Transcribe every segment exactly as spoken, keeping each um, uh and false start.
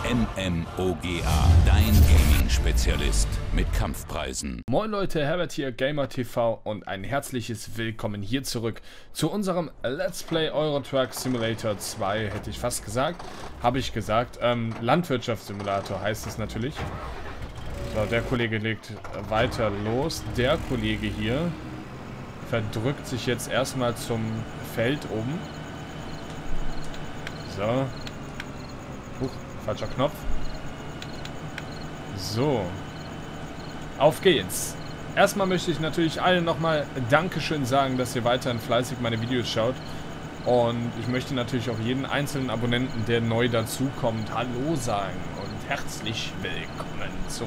MMOGA, dein Gaming-Spezialist mit Kampfpreisen. Moin Leute, Herbert hier, Gamer T V und ein herzliches Willkommen hier zurück zu unserem Let's Play Euro Truck Simulator zwei, hätte ich fast gesagt. Habe ich gesagt. Ähm, Landwirtschaftssimulator heißt es natürlich. So, der Kollege legt weiter los. Der Kollege hier verdrückt sich jetzt erstmal zum Feld um. So. Huch, falscher Knopf. So. Auf geht's. Erstmal möchte ich natürlich allen nochmal Dankeschön sagen, dass ihr weiterhin fleißig meine Videos schaut. Und ich möchte natürlich auch jeden einzelnen Abonnenten, der neu dazukommt, Hallo sagen und herzlich willkommen zurück.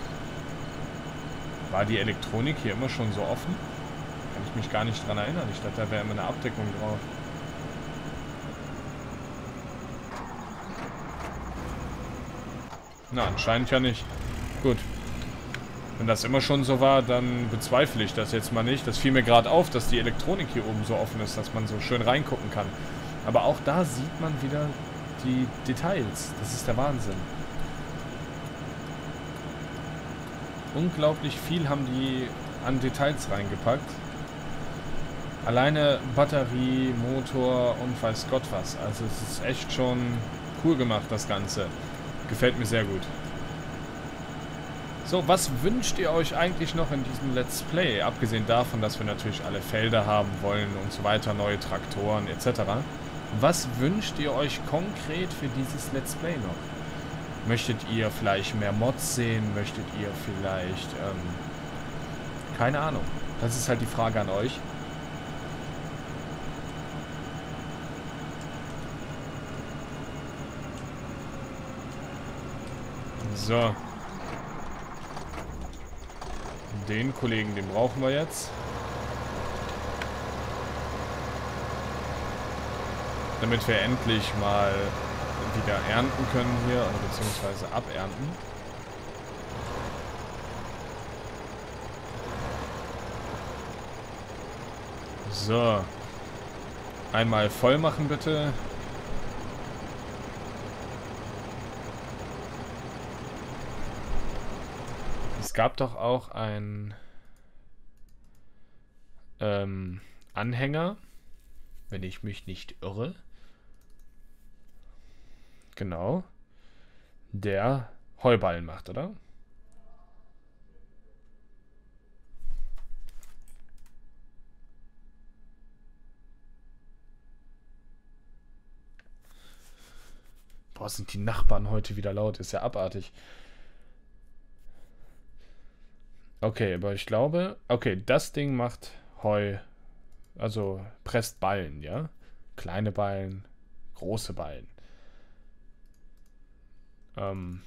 War die Elektronik hier immer schon so offen? Kann ich mich gar nicht dran erinnern. Ich dachte, da wäre immer eine Abdeckung drauf. Na, anscheinend ja nicht. Gut. Wenn das immer schon so war, dann bezweifle ich das jetzt mal nicht. Das fiel mir gerade auf, dass die Elektronik hier oben so offen ist, dass man so schön reingucken kann. Aber auch da sieht man wieder die Details. Das ist der Wahnsinn. Unglaublich viel haben die an Details reingepackt. Alleine Batterie, Motor und weiß Gott was. Also es ist echt schon cool gemacht, das Ganze. Gefällt mir sehr gut. So, was wünscht ihr euch eigentlich noch in diesem Let's Play? Abgesehen davon, dass wir natürlich alle Felder haben wollen und so weiter, neue Traktoren et cetera. Was wünscht ihr euch konkret für dieses Let's Play noch? Möchtet ihr vielleicht mehr Mods sehen? Möchtet ihr vielleicht... Ähm, keine Ahnung. Das ist halt die Frage an euch. So. Den Kollegen, den brauchen wir jetzt. Damit wir endlich mal wieder ernten können hier, oder beziehungsweise abernten. So. Einmal voll machen bitte. Es gab doch auch einen ähm, Anhänger, wenn ich mich nicht irre. Genau. Der Heuballen macht, oder? Boah, sind die Nachbarn heute wieder laut. Ist ja abartig. Okay, aber ich glaube... Okay, das Ding macht Heu... Also presst Ballen, ja? Kleine Ballen, große Ballen. Ähm...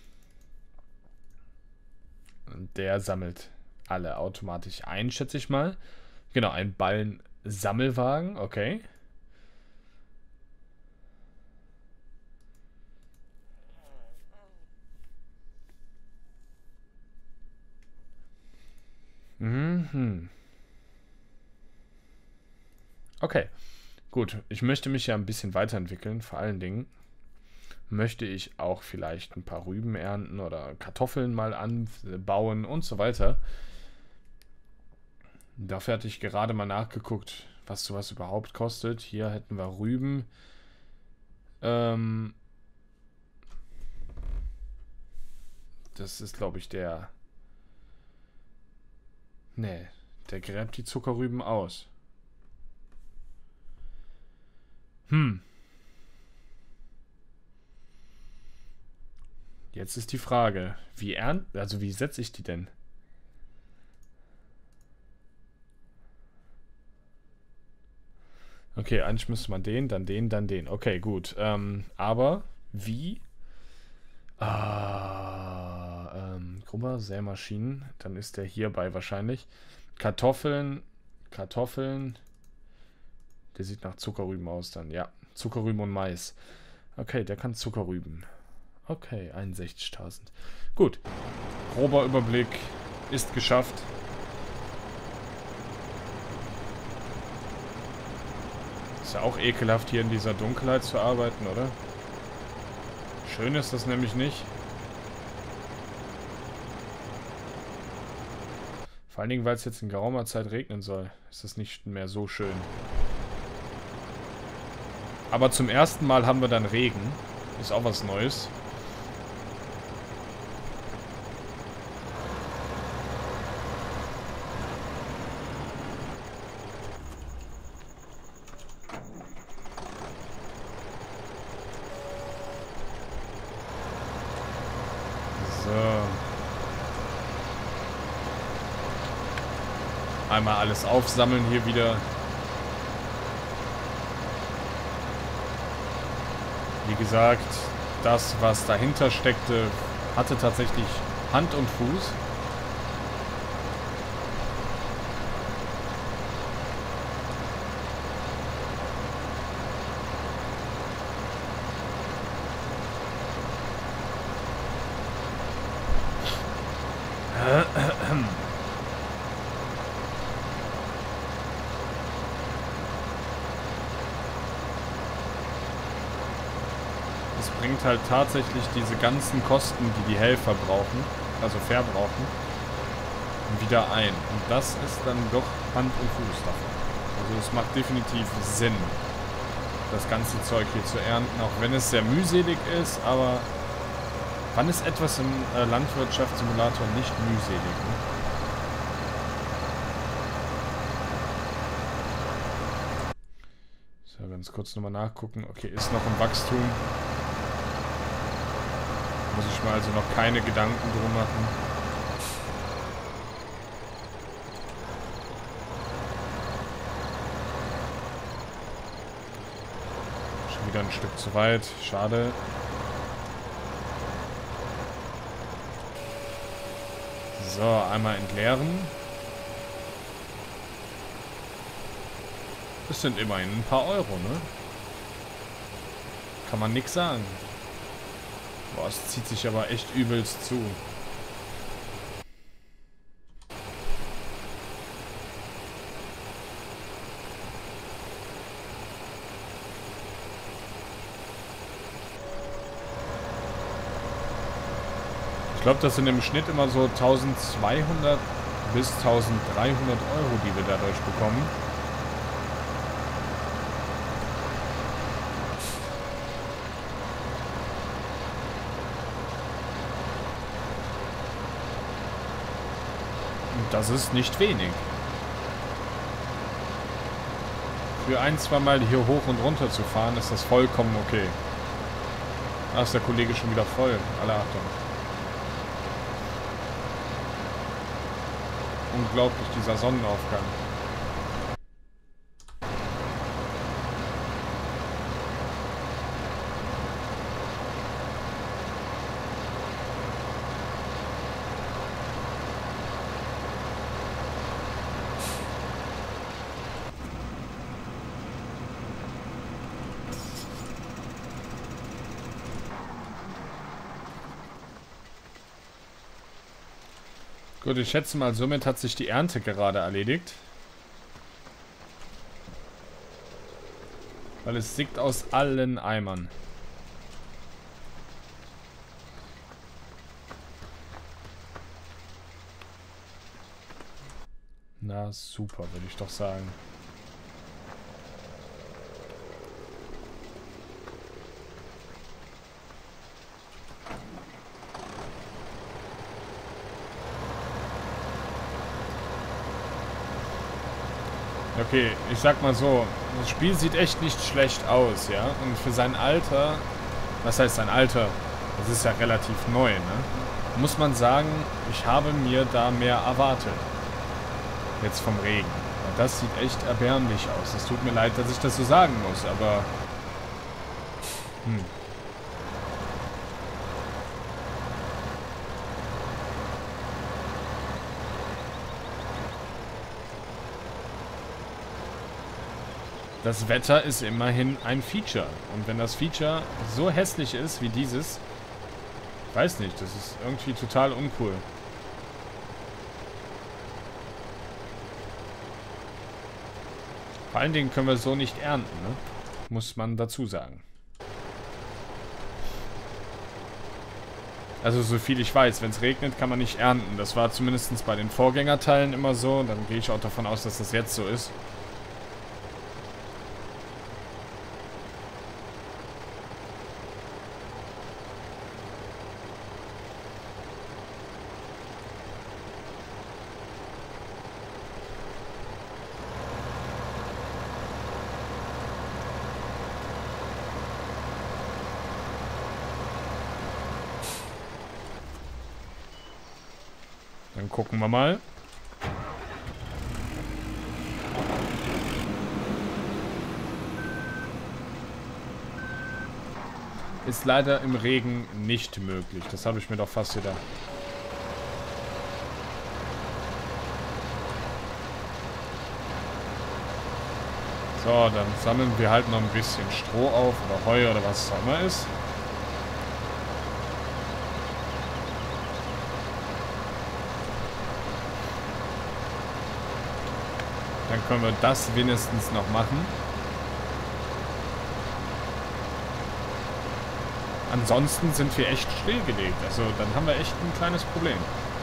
Und der sammelt alle automatisch ein, schätze ich mal. Genau, ein Ballensammelwagen, okay. Mhm. Okay, gut. Ich möchte mich ja ein bisschen weiterentwickeln. Vor allen Dingen möchte ich auch vielleicht ein paar Rüben ernten oder Kartoffeln mal anbauen und so weiter. Dafür hatte ich gerade mal nachgeguckt, was sowas überhaupt kostet. Hier hätten wir Rüben. Ähm das ist, glaube ich, der... Nee, der gräbt die Zuckerrüben aus. Hm. Jetzt ist die Frage, wie ernten, also wie setze ich die denn? Okay, eigentlich müsste man den, dann den, dann den. Okay, gut. Ähm, aber wie? Ah, ähm, Grubber, Sämaschinen. Dann ist der hierbei wahrscheinlich. Kartoffeln, Kartoffeln. Der sieht nach Zuckerrüben aus dann. Ja, Zuckerrüben und Mais. Okay, der kann Zuckerrüben. Okay, einundsechzigtausend. Gut. Grober Überblick ist geschafft. Ist ja auch ekelhaft, hier in dieser Dunkelheit zu arbeiten, oder? Schön ist das nämlich nicht. Vor allen Dingen, weil es jetzt in geraumer Zeit regnen soll, ist das nicht mehr so schön. Aber zum ersten Mal haben wir dann Regen. Ist auch was Neues. Einmal alles aufsammeln hier wieder. Wie gesagt, das, was dahinter steckte, hatte tatsächlich Hand und Fuß. Es bringt halt tatsächlich diese ganzen Kosten, die die Helfer brauchen, also verbrauchen, wieder ein. Und das ist dann doch Hand und Fuß davon. Also es macht definitiv Sinn, das ganze Zeug hier zu ernten, auch wenn es sehr mühselig ist, aber wann ist etwas im äh, Landwirtschaftssimulator nicht mühselig? Ne? So, ganz kurz nochmal nachgucken. Okay, ist noch im Wachstum. Muss ich mir also noch keine Gedanken drum machen. Schon wieder ein Stück zu weit. Schade. So, einmal entleeren. Das sind immerhin ein paar Euro, ne? Kann man nix sagen. Boah, es zieht sich aber echt übelst zu. Ich glaube, das sind im Schnitt immer so tausendzweihundert bis tausenddreihundert Euro, die wir dadurch bekommen. Das ist nicht wenig. Für ein, zwei Mal hier hoch und runter zu fahren, ist das vollkommen okay. Da ist der Kollege schon wieder voll. Alle Achtung. Unglaublich, dieser Sonnenaufgang. Gut, ich schätze mal, somit hat sich die Ernte gerade erledigt. Weil es sickt aus allen Eimern. Na super, würde ich doch sagen. Okay, ich sag mal so, das Spiel sieht echt nicht schlecht aus, ja. Und für sein Alter, was heißt sein Alter? Das ist ja relativ neu, ne? Muss man sagen, ich habe mir da mehr erwartet. Jetzt vom Regen. Und das sieht echt erbärmlich aus. Es tut mir leid, dass ich das so sagen muss, aber... Hm. Das Wetter ist immerhin ein Feature. Und wenn das Feature so hässlich ist wie dieses, weiß nicht, das ist irgendwie total uncool. Vor allen Dingen können wir so nicht ernten, ne? Muss man dazu sagen. Also so viel ich weiß, wenn es regnet, kann man nicht ernten. Das war zumindest bei den Vorgängerteilen immer so. Dann gehe ich auch davon aus, dass das jetzt so ist. Dann gucken wir mal. Ist leider im Regen nicht möglich. Das habe ich mir doch fast gedacht. So, dann sammeln wir halt noch ein bisschen Stroh auf oder Heu oder was es auch immer ist. Dann können wir das wenigstens noch machen. Ansonsten sind wir echt stillgelegt. Also dann haben wir echt ein kleines Problem.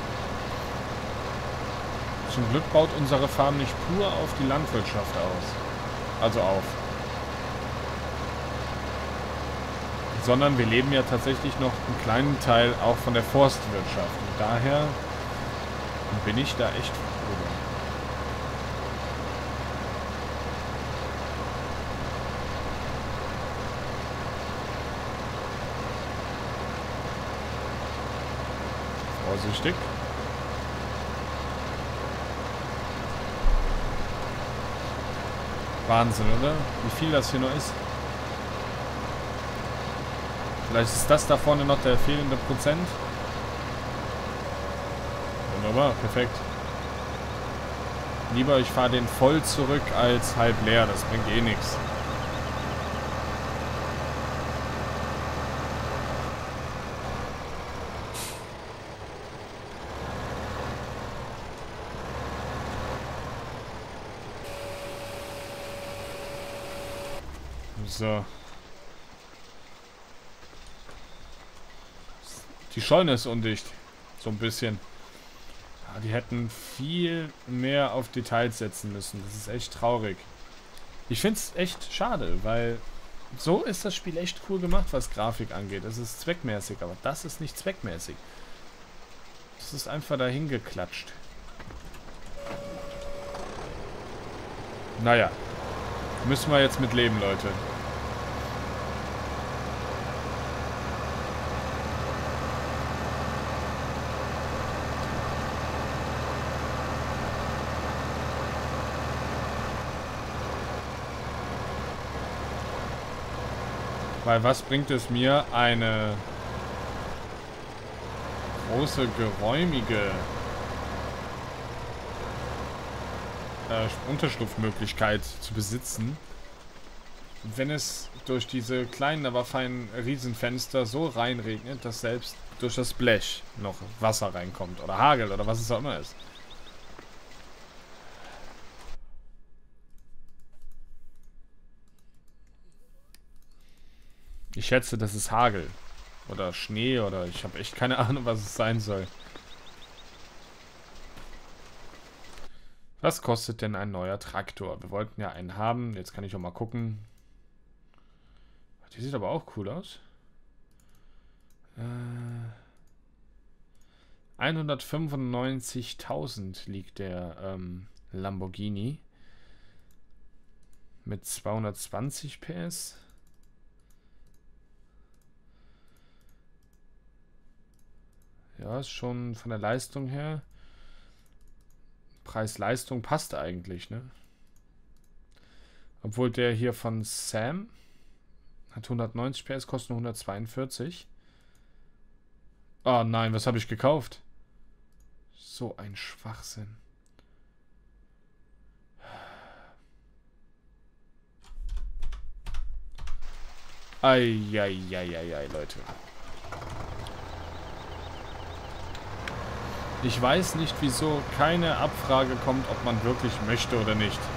Zum Glück baut unsere Farm nicht pur auf die Landwirtschaft aus. Also auf. Sondern wir leben ja tatsächlich noch einen kleinen Teil auch von der Forstwirtschaft. Und daher bin ich da echt froh. Vorsichtig. Wahnsinn, oder? Wie viel das hier noch ist. Vielleicht ist das da vorne noch der fehlende Prozent. Wunderbar, perfekt. Lieber ich fahre den voll zurück als halb leer. Das bringt eh nichts. So. Die Scheune ist undicht. So ein bisschen. Ja, die hätten viel mehr auf Details setzen müssen. Das ist echt traurig. Ich finde es echt schade, weil so ist das Spiel echt cool gemacht, was Grafik angeht. Es ist zweckmäßig, aber das ist nicht zweckmäßig. Das ist einfach dahin geklatscht. Naja. Müssen wir jetzt mit leben, Leute. Weil was bringt es mir, eine große, geräumige äh, Unterschlupfmöglichkeit zu besitzen, wenn es durch diese kleinen, aber feinen Riesenfenster so reinregnet, dass selbst durch das Blech noch Wasser reinkommt oder Hagel oder was es auch immer ist. Ich schätze, das ist Hagel. Oder Schnee oder ich habe echt keine Ahnung, was es sein soll. Was kostet denn ein neuer Traktor? Wir wollten ja einen haben. Jetzt kann ich auch mal gucken. Die sieht aber auch cool aus. Äh, hundertfünfundneunzigtausend liegt der ähm, Lamborghini. Mit zweihundertzwanzig P S. Ja, ist schon von der Leistung her. Preis-Leistung passt eigentlich, ne? Obwohl der hier von Sam hat hundertneunzig P S, kostet nur hundertzweiundvierzig. Oh nein, was habe ich gekauft? So ein Schwachsinn. Eieieiei, Leute. Ich weiß nicht, wieso keine Abfrage kommt, ob man wirklich möchte oder nicht.